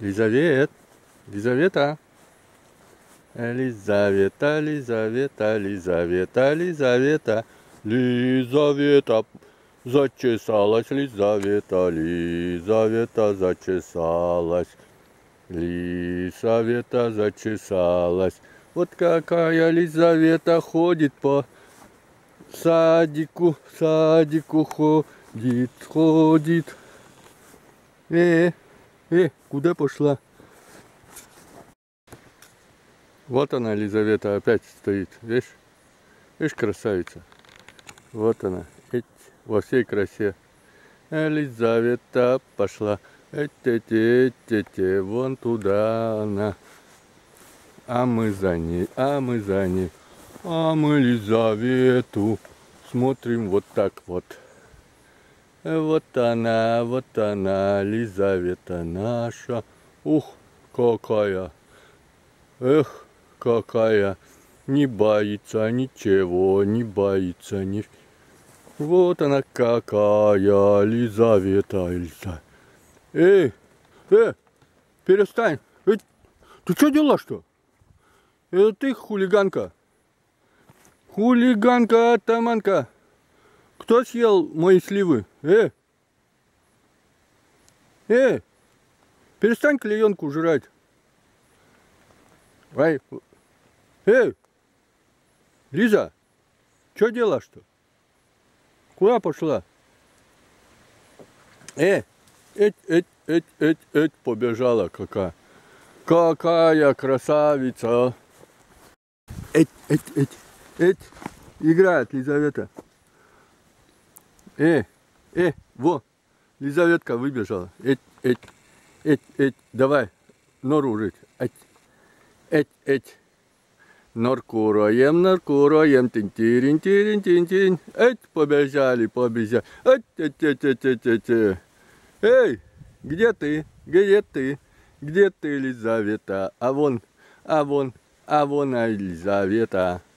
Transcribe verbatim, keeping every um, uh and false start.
Лизавет, Лизавета, Лизавета, Лизавета, Лизавета, Лизавета, Лизавета, зачесалась Лизавета, Лизавета зачесалась, Лизавета зачесалась. Вот какая Лизавета ходит по садику, садику ходит, ходит. Э, э, куда пошла? Вот она, Лизавета, опять стоит. Видишь? Видишь, красавица. Вот она, эть, во всей красе. Лизавета пошла. Эти-те-те-те, вон туда она. А мы за ней, а мы за ней. А мы Лизавету смотрим вот так вот. Вот она, вот она, Лизавета наша. Ух, какая. Эх, какая. Не боится ничего, не боится ни... Вот она какая, Лизавета, Эльза. Эй, э, перестань. Эй, ты что делаешь-то? Это ты хулиганка. Хулиганка, атаманка. Кто съел мои сливы? Э, э, перестань клеенку жрать. Ай, эй, Лиза, что делаешь-то? Куда пошла? Э, эть, эть, эть, эть, эть, побежала какая. Какая красавица. Эть, эть, эть, эть, играет Лизавета. Э, э, во, Лизаветка выбежала. Эть, эть, эть, эть, давай нору рыть. Эть, эть, эть. Норку роем, норку роем, тин-тирин, тирин, тин-тин. Эть, побежали, побежали. Эть, эть, эть, эть, эть, эть. Эй, где ты? Где ты? Где ты, Лизавета? А вон, а вон, а вон, Лизавета.